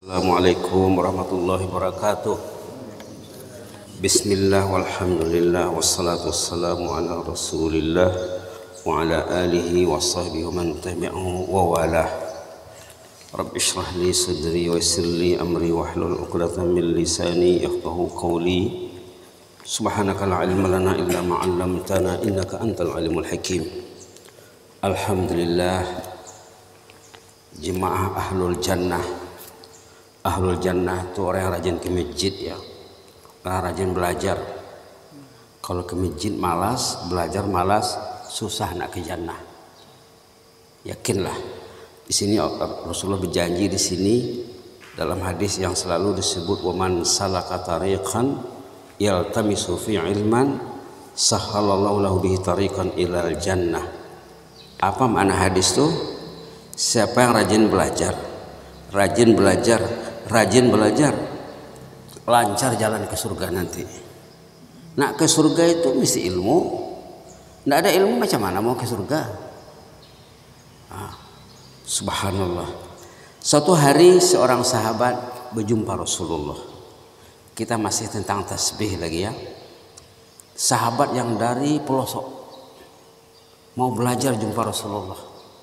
Assalamualaikum warahmatullahi wabarakatuh. Bismillah walhamdulillah wassalatu wassalamu ala rasulillah wa ala alihi wa sahbihi wa man tabi'ahu wa walah. Rabbi shrah li sadri wa yassir li amri wahlul 'uqdatam min lisani yafqahu qawli. Subhanaka la ilma lana illa ma 'allamtana innaka antal alimul hakim. Alhamdulillah, jemaah ahlul jannah. Ahlul jannah itu orang yang rajin ke masjid ya, orang rajin belajar. Kalau ke masjid malas, belajar malas, susah nak ke jannah. Yakinlah. Di sini Rasulullah berjanji di sini dalam hadis yang selalu disebut waman salaka tariqan yaltamisu fi ilman sahhalallahu lahu bihi tariqan ilal jannah. Apa makna hadis itu? Siapa yang rajin belajar, lancar jalan ke surga nanti. Nak ke surga itu mesti ilmu. Nggak ada ilmu macam mana mau ke surga? Subhanallah. Suatu hari seorang sahabat berjumpa Rasulullah. Kita masih tentang tasbih lagi ya. Sahabat yang dari pelosok mau belajar jumpa Rasulullah.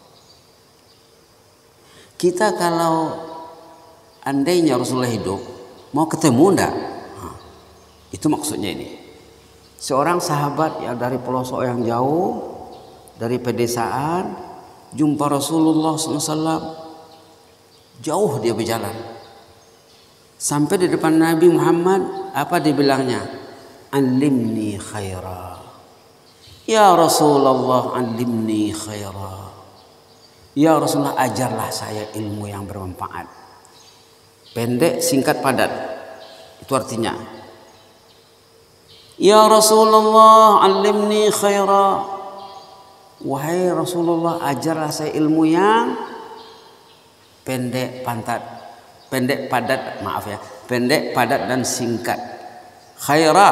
Kita kalau andainya Rasulullah hidup, mau ketemu enggak? Itu maksudnya ini. Seorang sahabat yang dari pelosok yang jauh, dari pedesaan, jumpa Rasulullah SAW, jauh dia berjalan. Sampai di depan Nabi Muhammad, apa dibilangnya? Alimni khaira. Ya Rasulullah, alimni khaira. Ya Rasulullah, ajarlah saya ilmu yang bermanfaat. Pendek, singkat, padat. Itu artinya. Ya Rasulullah, alimni khaira. Wahai Rasulullah, ajarlah saya ilmu yang pendek, padat dan singkat. Khaira.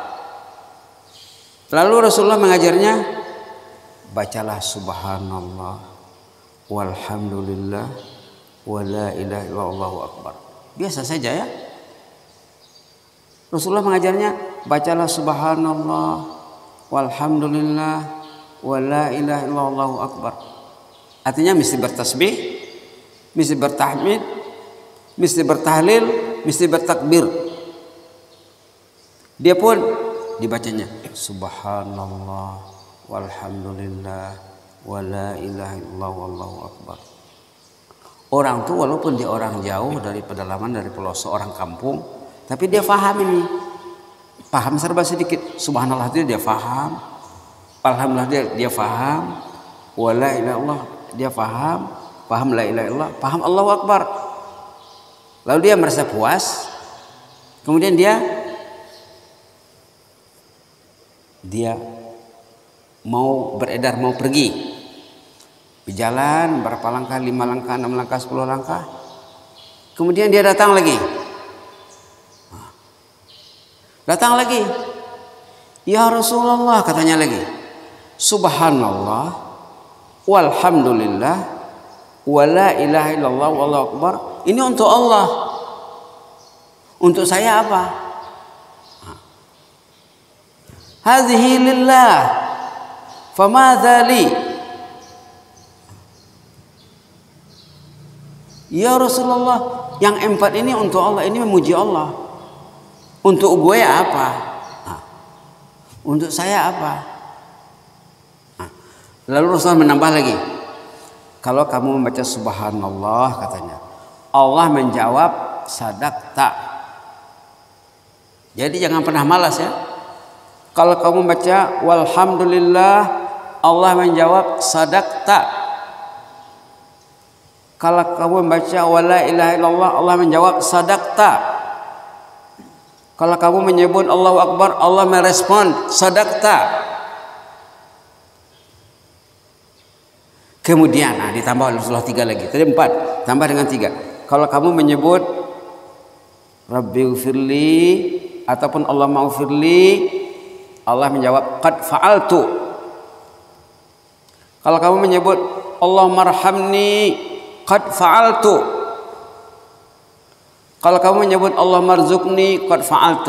Lalu Rasulullah mengajarnya, bacalah subhanallah, walhamdulillah, wa la ilaha illallah, Allahu akbar. Biasa saja ya. Rasulullah mengajarnya, bacalah subhanallah, walhamdulillah, wa la ilaha illallah, Allahu akbar. Artinya mesti bertasbih, mesti bertahmid, mesti bertahlil, mesti bertakbir. Dia pun dibacanya subhanallah, walhamdulillah, wa la ilaha illallah, Allahu akbar. Orang tuh walaupun dia orang jauh dari pedalaman, dari pelosok, orang kampung, tapi dia faham ini. Paham serba sedikit. Subhanallah dia faham. Alhamdulillah dia faham. Wa la ilaha illallah dia faham. Paham la ilaha illallah, paham Allahu akbar. Lalu dia merasa puas. Kemudian dia mau beredar, mau pergi. Berjalan berapa langkah, 5 langkah, 6 langkah, 10 langkah. Kemudian dia datang lagi. Ya Rasulullah, katanya lagi. Subhanallah, walhamdulillah, wa la ilaha illallah, wallahu akbar. Ini untuk Allah. Untuk saya apa? Hadhihi lillah, famadza li? Ya Rasulullah, yang 4 ini untuk Allah, ini memuji Allah. Untuk gue apa? Untuk saya apa? Lalu Rasulullah menambah lagi. Kalau kamu membaca subhanallah, katanya, Allah menjawab sadaqta. Jadi jangan pernah malas ya. Kalau kamu membaca walhamdulillah, Allah menjawab sadaqta. Kalau kamu membaca wala ilaha illallah, Allah menjawab sadaqta. Kalau kamu menyebut Allahu akbar, Allah merespon sadaqta. Kemudian ditambah Rasulullah 3 lagi. Tadi 4, tambah dengan 3. Kalau kamu menyebut Rabbighfirli ataupun Allah maghfirli, Allah menjawab qad fa'altu. Kalau kamu menyebut Allahumma arhamni qad fa'altu, Kalau kamu menyebut Allah marzuqni qad fa'altu.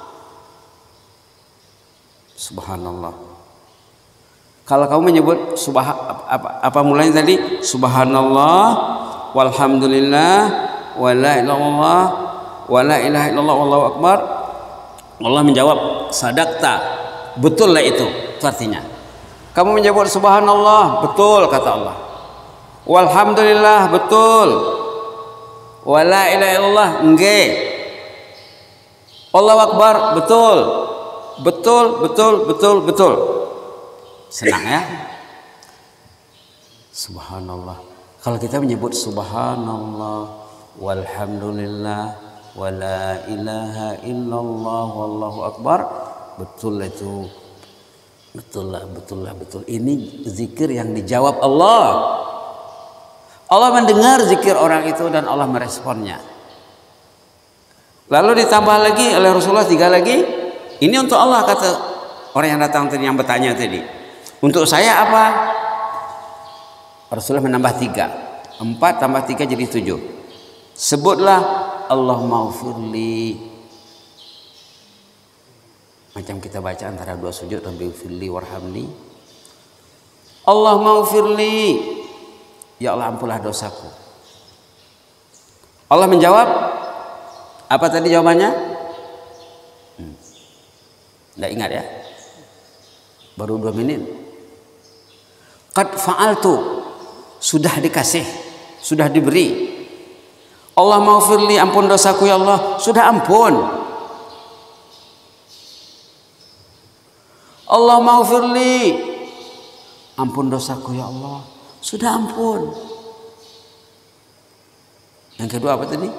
Subhanallah. Kalau kamu menyebut apa mulanya tadi? Subhanallah walhamdulillah wa la ilaha illallah wa la ilaha illallah wallahu akbar. Allah menjawab, sadaqta. Betul lah itu artinya. Kamu menyebut subhanallah, betul kata Allah. Walhamdulillah, betul. Wa la ilaha illallah, nggih. Allahu akbar, betul. Betul, betul, betul, betul. Senang ya? Subhanallah. Kalau kita menyebut subhanallah walhamdulillah wa la ilaha illallah wallahu akbar, betul itu. Betul lah, betul lah, betul. Ini zikir yang dijawab Allah. Allah mendengar zikir orang itu dan Allah meresponnya. Lalu ditambah lagi oleh Rasulullah 3 lagi. Ini untuk Allah, kata orang yang datang tadi, yang bertanya tadi. Untuk saya apa? Rasulullah menambah 3. 4 tambah 3 jadi 7. Sebutlah Allahumma ufirli. Macam kita baca antara 2 sujud, Rabbi ufirli warhamni. Allahumma ufirli. Ya Allah, ampunlah dosaku. Allah menjawab, apa tadi jawabannya? Tidak ingat ya? Baru 2 menit. Qad fa'altu. Sudah dikasih, sudah diberi. Allah maghfirli, ampun dosaku ya Allah. Sudah ampun. Allah maghfirli, ampun dosaku ya Allah. Sudah ampun. Yang kedua apa tadi?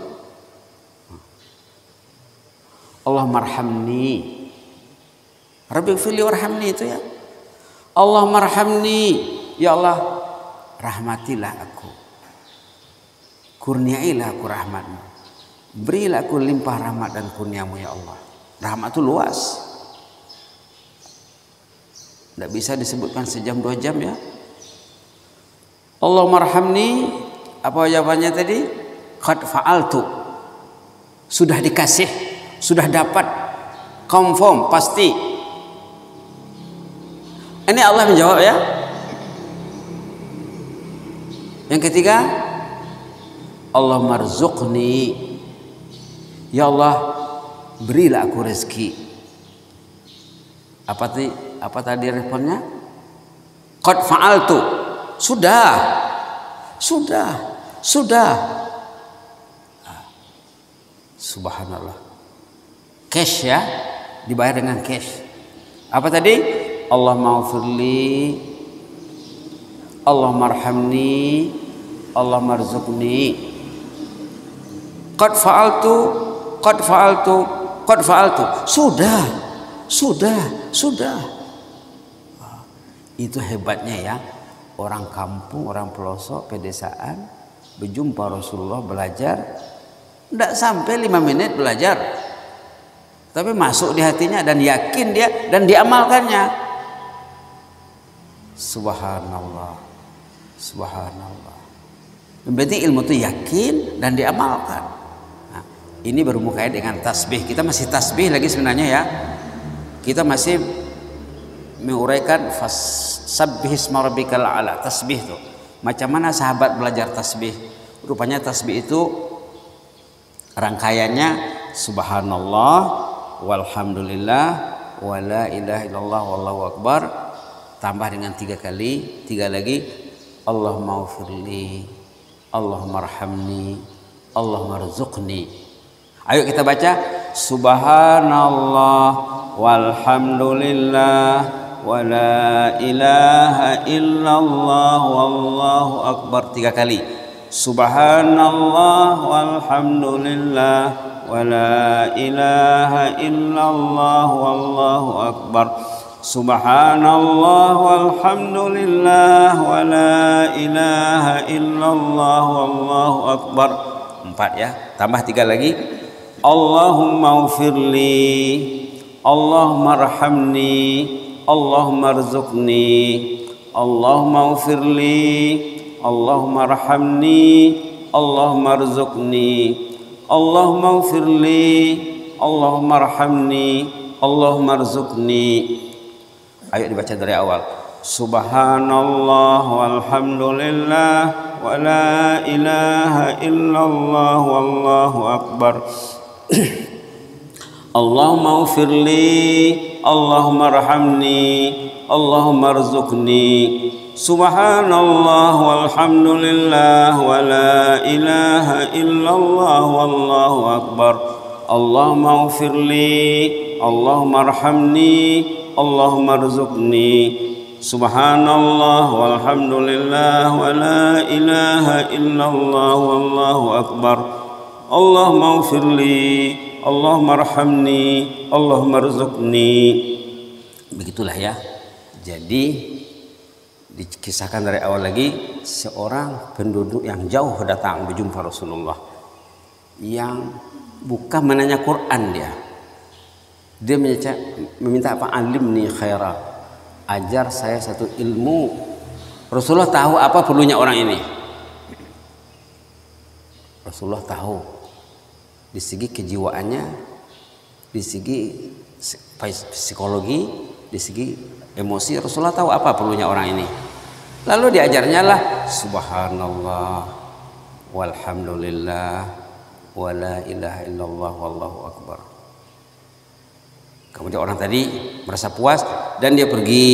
Allah marhamni. Rabbi firli warhamni itu ya. Allah marhamni, ya Allah rahmatilah aku. Kurniailah aku rahmatmu. Berilah aku limpah rahmat dan kurniamu ya Allah. Rahmat itu luas. Tidak bisa disebutkan sejam 2 jam ya. Allah marhamni, apa jawabannya tadi? Qad fa'altu. Sudah dikasih, sudah dapat, confirm, pasti. Ini Allah menjawab ya. Yang ketiga, Allah marzuqni. Ya Allah, berilah aku rezeki. Apa tadi responnya? Qad fa'altu. Sudah. Subhanallah. Cash ya, dibayar dengan cash. Apa tadi? Allah maghfirli, Allah marhamni, Allah marzuqni. Qad fa'altu. Sudah. Itu hebatnya ya. Orang kampung, orang pelosok, pedesaan berjumpa Rasulullah, belajar. Tidak sampai 5 menit belajar. Tapi masuk di hatinya dan yakin dia dan diamalkannya. Subhanallah. Berarti ilmu itu yakin dan diamalkan. Nah, ini bermukai dengan tasbih. Kita masih tasbih lagi sebenarnya ya. Kita masih menguraikan fasabbih isma rabbikal a'la, tasbih itu. Macam mana sahabat belajar tasbih? Rupanya tasbih itu rangkaiannya subhanallah walhamdulillah wa la ilaha illallah wallahu akbar, tambah dengan 3 kali, 3 lagi Allahumma ufirli, Allahumma arhamni, Allahumma rzuqni. Ayo kita baca subhanallah walhamdulillah wa la ilaha illallah wallahu akbar 3 kali. Subhanallah walhamdulillah wa la ilaha illallah wallahu akbar. Subhanallah walhamdulillah wa la ilaha illallah wallahu akbar. 4 ya, tambah 3 lagi. Allahumma ufirli, Allahumma arhamni, Allahumma rzuqni, Allahumma ufirli, Allahumma arhamni, Allahumma rzuqni, Allahumma ighfirli, Allahumma arhamni, Allahumma arzuqni. Ayo dibaca dari awal. Subhanallah walhamdulillah wa la ilaha illallah wallahu akbar. Allahumma ighfirli, Allahumma arhamni, Allahumma arzuqni. Subhanallah walhamdulillah wa la ilaha illallah wallahu akbar. Allahumma ighfirli, Allahumma arhamni, Allahumma arzuqni. Subhanallah walhamdulillah wa la ilaha illallah wallahu akbar. Allahumma ighfirli, Allahumma arhamni, Allahumma arzuqni. Begitulah ya. Jadi dikisahkan dari awal lagi, seorang penduduk yang jauh datang berjumpa Rasulullah, yang bukan menanya Quran dia meminta apa? Alimni khaira, ajar saya satu ilmu. Rasulullah tahu apa perlunya orang ini. Rasulullah tahu di segi kejiwaannya, di segi psikologi, di segi emosi. Rasulullah tahu apa perlunya orang ini. Lalu diajarnya lah subhanallah walhamdulillah wa la ilaha illallah wallahu akbar. Kemudian orang tadi merasa puas dan dia pergi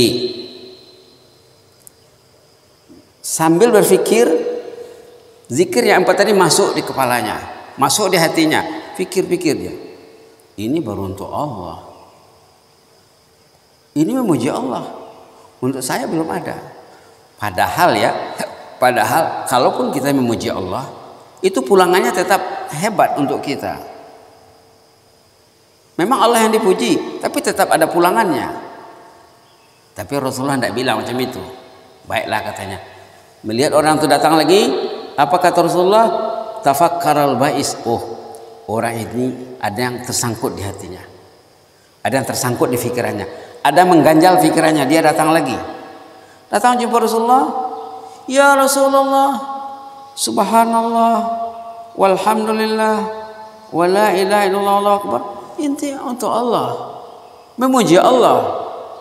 sambil berpikir zikir yang 4 tadi masuk di kepalanya, masuk di hatinya. Pikir-pikir dia, ini baru untuk Allah, ini memuji Allah, untuk saya belum ada. Padahal kalaupun kita memuji Allah, itu pulangannya tetap hebat untuk kita. Memang Allah yang dipuji, tapi tetap ada pulangannya. Tapi Rasulullah tidak bilang macam itu. Baiklah katanya. Melihat orang itu datang lagi, apa kata Rasulullah? Tafakkaral ba'is. Oh, orang ini ada yang tersangkut di hatinya, ada yang tersangkut di pikirannya, ada mengganjal pikirannya. Dia datang lagi, datang jumpa Rasulullah. Ya Rasulullah, subhanallah walhamdulillah wa la ilaha illallah wallahu akbar. Inti untuk Allah, memuji Allah,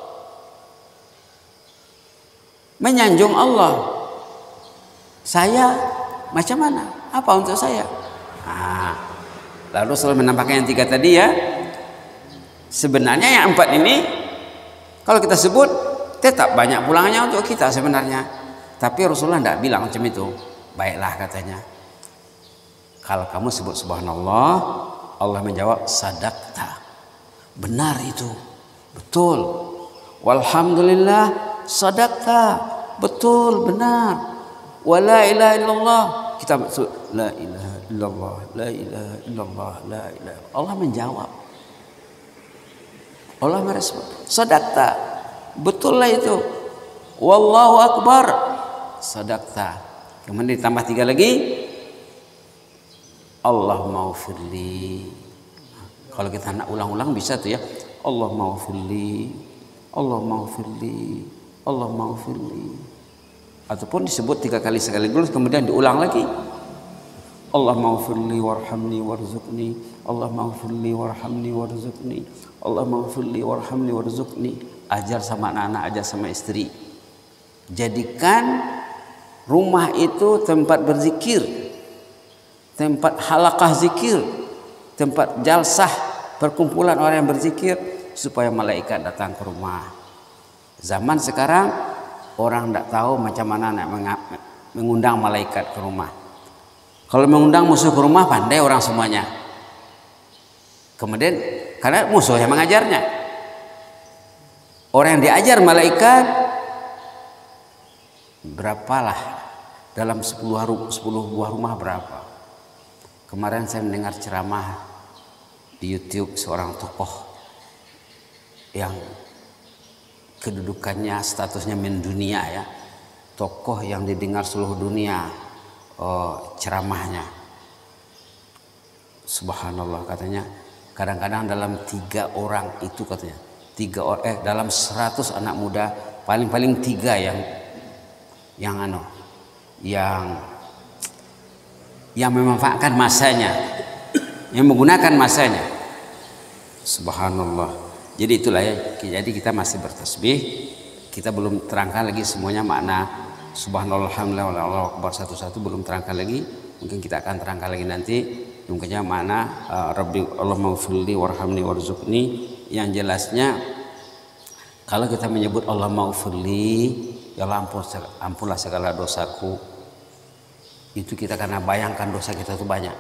menyanjung Allah. Saya macam mana? Apa untuk saya? Lalu Rasul menampakkan yang 3 tadi ya. Sebenarnya yang 4 ini kalau kita sebut tetap banyak pulangannya untuk kita sebenarnya. Tapi Rasulullah tidak bilang macam itu. Baiklah katanya, kalau kamu sebut subhanallah, Allah menjawab sadaqta, benar itu, betul. Walhamdulillah, sadaqta, betul, benar. Wala ilaha illallah, kita maksud la ilaha illallah, la ilaha illallah, la ilaha. Allah menjawab, Allah merespon, sadaqta, betul lah itu. Wallahu akbar, sadaqta. Kemudian ditambah 3 lagi, Allahumma ighfirli. Kalau kita nak ulang-ulang bisa tuh ya. Allahumma ighfirli, Allahumma ighfirli, Allahumma ighfirli. Ataupun disebut 3 kali sekaligus kemudian diulang lagi. Allahumma ighfirli warhamni warzuqni, Allahumma ighfirli warhamni warzuqni, Allahumma ighfirli warhamni warzuqni. Ajar sama anak-anak, ajar sama istri. Jadikan rumah itu tempat berzikir, tempat halaqah zikir, tempat jalsah perkumpulan orang yang berzikir, supaya malaikat datang ke rumah. Zaman sekarang orang tidak tahu macam mana nak mengundang malaikat ke rumah. Kalau mengundang musuh ke rumah pandai orang semuanya. Kemudian karena musuh yang mengajarnya, orang yang diajar malaikat berapalah dalam 10 buah rumah berapa. Kemarin saya mendengar ceramah di YouTube seorang tokoh yang kedudukannya, statusnya mendunia ya, tokoh yang didengar seluruh dunia ceramahnya. Subhanallah, katanya kadang-kadang dalam 3 orang itu katanya dalam 100 anak muda paling-paling 3 yang memanfaatkan masanya yang menggunakan masanya. Subhanallah. Jadi itulah ya. Jadi kita masih bertasbih. Kita belum terangkan lagi semuanya makna subhanallah alhamdulillah wallahu akbar satu-satu, belum terangkan lagi. Mungkin kita akan terangkan lagi nanti. Mungkinnya makna Rabbi Allahummaghfirli warhamni warzuqni. Yang jelasnya kalau kita menyebut Allahummaghfirli, ya Allah ampunlah segala dosaku. Itu kita karena bayangkan dosa kita itu banyak.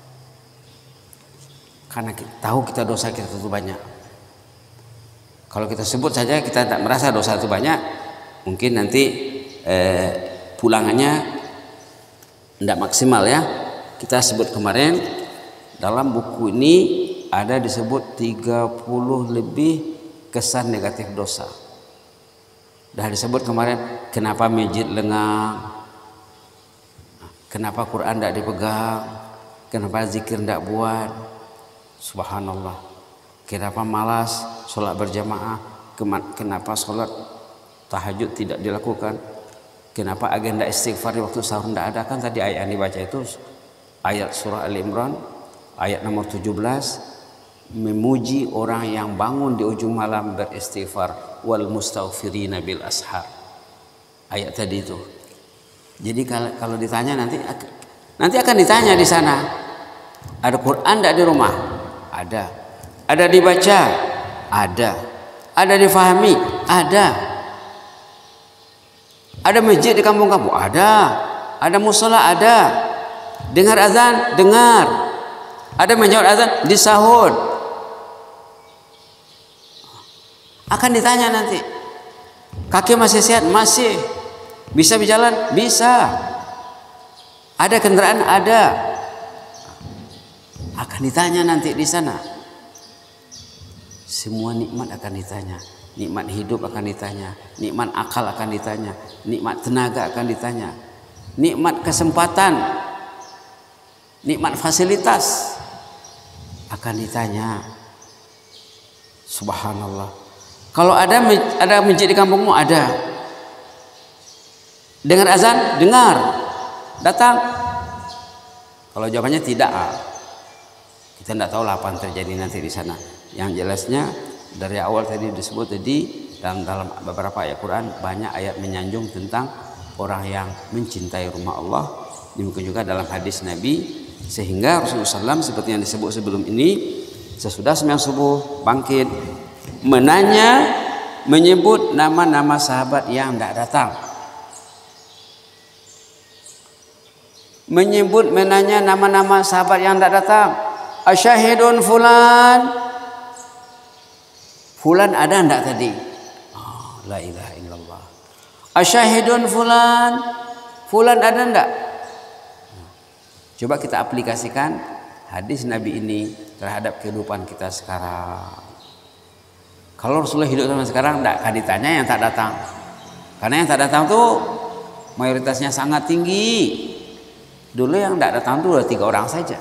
Karena kita tahu kita dosa kita itu banyak. Kalau kita sebut saja kita tidak merasa dosa itu banyak, mungkin nanti pulangannya tidak maksimal ya. Kita sebut kemarin dalam buku ini ada disebut 30 lebih kesan negatif dosa. Dah disebut kemarin kenapa mijit lengan, kenapa Quran tidak dipegang, kenapa zikir tidak buat, subhanallah, kenapa malas sholat berjamaah, kenapa sholat tahajud tidak dilakukan, kenapa agenda istighfar di waktu sahur tidak ada. Kan tadi ayat yang dibaca itu ayat surah Al-Imran ayat nomor 17, memuji orang yang bangun di ujung malam beristighfar, wal mustaghfirina bil ashar. Ayat tadi itu. Jadi kalau ditanya nanti akan ditanya di sana, ada Quran tidak di rumah? Ada. Ada dibaca? Ada. Ada difahami? Ada. Ada masjid di kampung kamu? Ada. Ada musola? Ada. Dengar azan? Dengar. Ada menjawab azan? Di sahur. Akan ditanya nanti. Kaki masih sehat? Masih. Bisa berjalan? Bisa. Ada kendaraan? Ada. Akan ditanya nanti di sana. Semua nikmat akan ditanya. Nikmat hidup akan ditanya. Nikmat akal akan ditanya. Nikmat tenaga akan ditanya. Nikmat kesempatan, nikmat fasilitas akan ditanya. Subhanallah. Kalau ada masjid di kampungmu? Ada. Dengar azan? Dengar. Datang? Kalau jawabannya tidak, kita tidak tahu apa yang terjadi nanti di sana. Yang jelasnya dari awal tadi disebut tadi dalam beberapa ayat Quran banyak ayat menyanjung tentang orang yang mencintai rumah Allah. Demikian juga dalam hadis Nabi, sehingga Rasulullah SAW seperti yang disebut sebelum ini, sesudah sembahyang subuh bangkit menyebut nama-nama sahabat yang tidak datang, menanya nama-nama sahabat yang tidak datang. Asyahidun fulan, fulan ada enggak tadi? Oh, la ilaha illallah. Asyahidun fulan, fulan ada enggak? Coba kita aplikasikan hadis Nabi ini terhadap kehidupan kita sekarang. Kalau Rasulullah hidup sama sekarang, enggak akan ditanya yang tak datang. Karena yang tak datang tuh mayoritasnya sangat tinggi. Dulu yang enggak datang tuh 2-3 orang saja.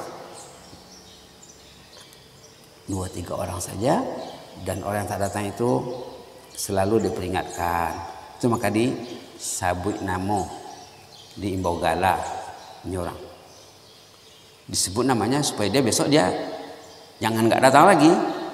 2-3 orang saja, dan orang yang tak datang itu selalu diperingatkan. Itu maka di sabut namo, di imbau gala ini orang disebut namanya supaya dia besok dia jangan nggak datang lagi.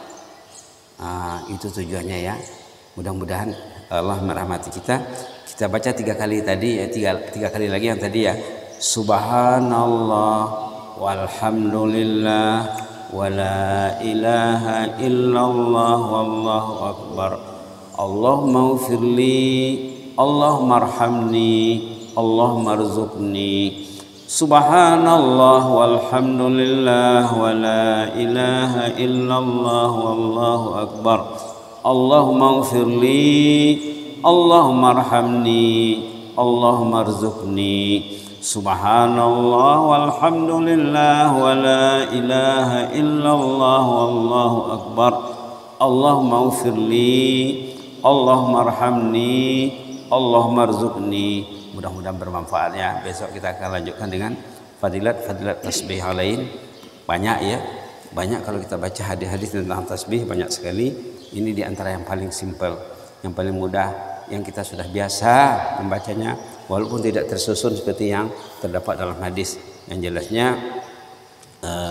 Itu tujuannya ya. Mudah-mudahan Allah merahmati kita. Kita baca 3 kali tadi ya, 3 kali lagi yang tadi ya. Subhanallah walhamdulillah wala ilaha illallah wallahu akbar. Allahumma ufirli, Allahumma arhamni, Allahumma arzuqni. Subhanallah walhamdulillah wala ilaha illallah wallahu akbar. Allahumma ufirli, Allahumma arhamni, Allahumma arzuqni. Subhanallah walhamdulillah wala ilaha illallah wallahu akbar. Allahumma ufirli, Allahumma arhamni, Allahumma arzuqni. Mudah-mudahan bermanfaat ya. Besok kita akan lanjutkan dengan fadilat tasbih lain. Banyak ya. Banyak kalau kita baca hadis-hadis tentang tasbih, banyak sekali. Ini di antara yang paling simpel, yang paling mudah, yang kita sudah biasa membacanya, walaupun tidak tersusun seperti yang terdapat dalam hadis. Yang jelasnya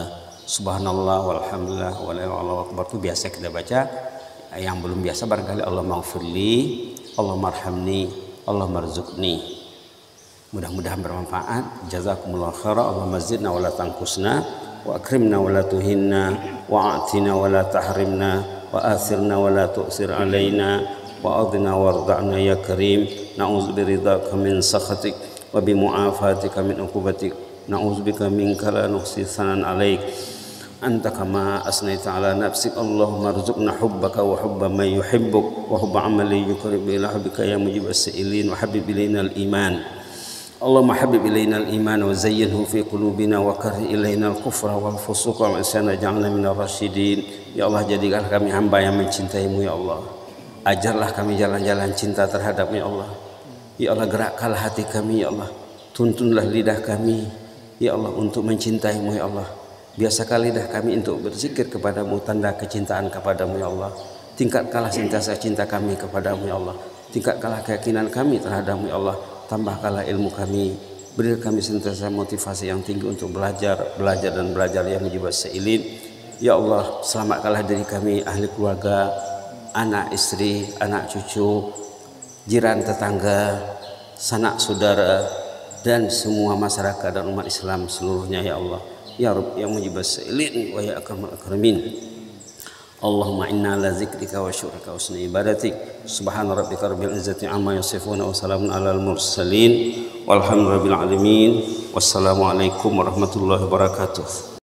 Subhanallah walhamdulillah wallahu akbar itu biasa kita baca. Yang belum biasa barangkali Allah maghfirli, Allah marhamni, Allah marzuqni. Mudah-mudahan bermanfaat. Jazakumullah khairan. Allahumma zidna wa la tanqusna wa akrimna wa la tuhinna wa a'tina wa la tahrimna wa athirna wa la tu'sir alaina wa adina warda'na ya karim. Na'udzu biridhaka min sakhatik wa bi mu'afatika min uqubatik. Na'udzu bika minka la nuhsi thanan 'alaik anta kama asnaita ala nafsik. Allahumma rzuqna hubbaka wa hubba man yuhibbuk wa hubba amali yuqarribu ila hubbika ya mujibas sa'ilin wa habib ilaina al-iman. Allahumma habib ilaina al-iman wa zayyinhu fi qulubina wa karrih ilaina al-kufra wal fusuqa wal isyana ja'alna minar rasyidin. Ya Allah, jadikanlah kami hamba yang mencintai-Mu ya Allah. Ajarlah kami jalan-jalan cinta terhadap-Mu ya Allah. Ya Allah, gerakkanlah hati kami ya Allah. Tuntunlah lidah kami ya Allah untuk mencintai-Mu ya Allah. Biasakan lidah kami untuk berzikir kepadamu, tanda kecintaan kepadamu ya Allah. Tingkatkanlah sentiasa cinta kami kepadamu ya Allah. Tingkatkanlah keyakinan kami terhadapmu ya Allah. Tambahkanlah ilmu kami. Beri kami sentiasa motivasi yang tinggi untuk belajar yang mujibas sa'ilin. Ya Allah, selamatkanlah diri kami, ahli keluarga, anak istri, anak cucu, jiran tetangga, sanak saudara, dan semua masyarakat dan umat Islam seluruhnya ya Allah. Ya Rabb ya mujibas sa'ilin wa ya akramal akramin. Allahumma inna ala zikrika wa syukrika wa husni ibadatik. Subhana rabbika rabbil izzati amma yasifun wa salamun alal mursalin walhamdulillahi rabbil alamin. Wassalamu alaikum warahmatullahi wabarakatuh.